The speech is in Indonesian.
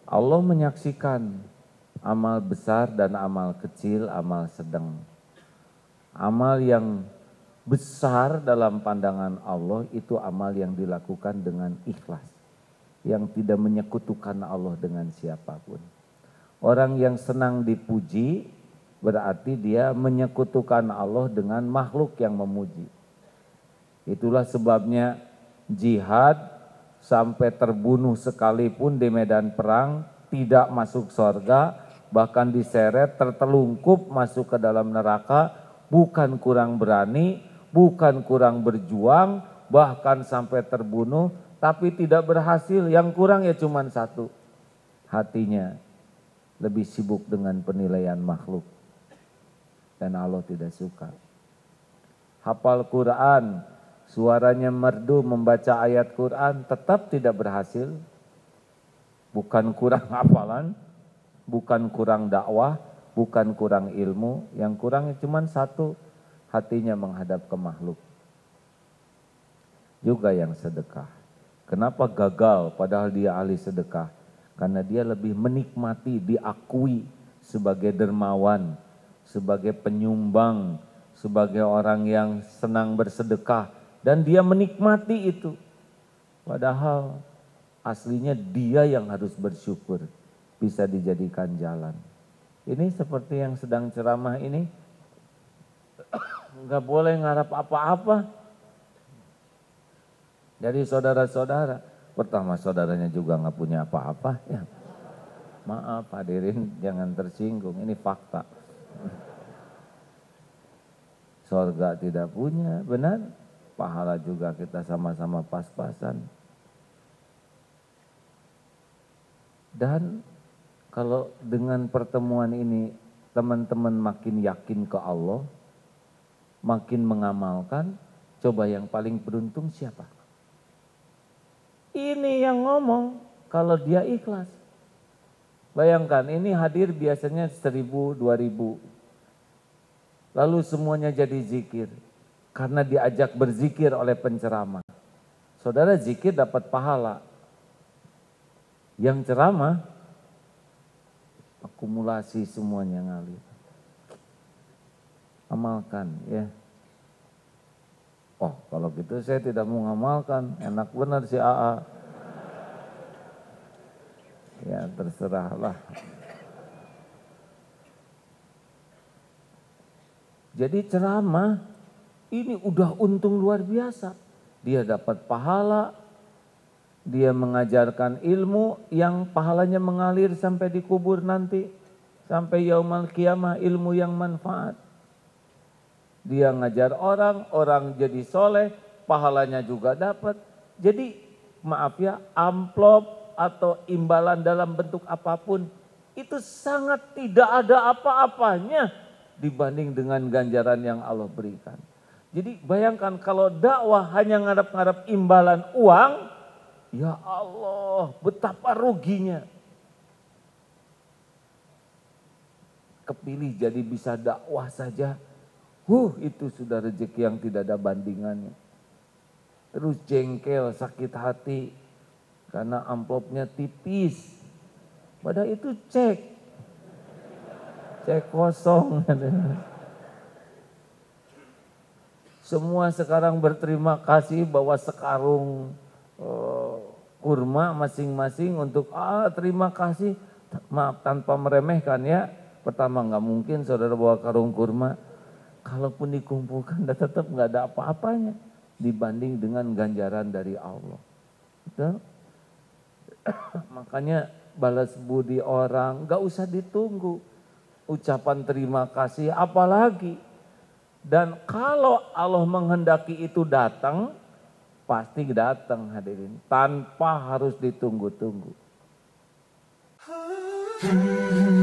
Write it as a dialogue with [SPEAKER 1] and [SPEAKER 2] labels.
[SPEAKER 1] Allah menyaksikan amal besar dan amal kecil, amal sedang. Amal yang besar dalam pandangan Allah itu amal yang dilakukan dengan ikhlas, yang tidak menyekutukan Allah dengan siapapun. Orang yang senang dipuji berarti dia menyekutukan Allah dengan makhluk yang memuji. Itulah sebabnya jihad sampai terbunuh sekalipun di medan perang tidak masuk surga, bahkan diseret tertelungkup masuk ke dalam neraka, bukan kurang berani, bukan kurang berjuang, bahkan sampai terbunuh, tapi tidak berhasil. Yang kurang ya cuma satu, hatinya lebih sibuk dengan penilaian makhluk, dan Allah tidak suka. Hafal Quran, suaranya merdu membaca ayat Quran, tetap tidak berhasil. Bukan kurang hafalan, bukan kurang dakwah, bukan kurang ilmu, yang kurang cuma satu, hatinya menghadap ke makhluk. Juga yang sedekah. Kenapa gagal padahal dia ahli sedekah? Karena dia lebih menikmati diakui sebagai dermawan, sebagai penyumbang, sebagai orang yang senang bersedekah. Dan dia menikmati itu. Padahal aslinya dia yang harus bersyukur bisa dijadikan jalan. Ini seperti yang sedang ceramah ini. Enggak boleh ngarap apa-apa dari saudara-saudara. Pertama saudaranya juga enggak punya apa-apa ya. Maaf hadirin, jangan tersinggung, ini fakta. Surga tidak punya, benar. Pahala juga kita sama-sama pas-pasan. Dan kalau dengan pertemuan ini teman-teman makin yakin ke Allah, makin mengamalkan, coba yang paling beruntung siapa? Ini yang ngomong kalau dia ikhlas. Bayangkan ini hadir biasanya 1000, 2000. Lalu semuanya jadi zikir. Karena diajak berzikir oleh penceramah. Saudara zikir dapat pahala. Yang ceramah, akumulasi semuanya ngalir. Amalkan ya. Oh kalau gitu saya tidak mau ngamalkan, enak benar si AA. Ya terserahlah. Jadi ceramah ini udah untung luar biasa. Dia dapat pahala, dia mengajarkan ilmu yang pahalanya mengalir sampai di kubur nanti. Sampai yaumul qiyamah, ilmu yang manfaat. Dia ngajar orang, orang jadi soleh, pahalanya juga dapat. Jadi maaf ya, amplop atau imbalan dalam bentuk apapun, itu sangat tidak ada apa-apanya dibanding dengan ganjaran yang Allah berikan. Jadi bayangkan kalau dakwah hanya ngarep-ngarep imbalan uang, ya Allah betapa ruginya. Kepilih jadi bisa dakwah saja, itu sudah rezeki yang tidak ada bandingannya. Terus jengkel, sakit hati, karena amplopnya tipis. Padahal itu cek kosong. Semua sekarang berterima kasih bawa sekarung kurma masing-masing untuk terima kasih. Maaf tanpa meremehkan ya. Pertama nggak mungkin saudara bawa karung kurma. Kalaupun dikumpulkan tetap nggak ada apa-apanya dibanding dengan ganjaran dari Allah. Betul? Makanya balas budi orang nggak usah ditunggu. Ucapan terima kasih apalagi. Dan kalau Allah menghendaki itu datang, pasti datang hadirin. Tanpa harus ditunggu-tunggu.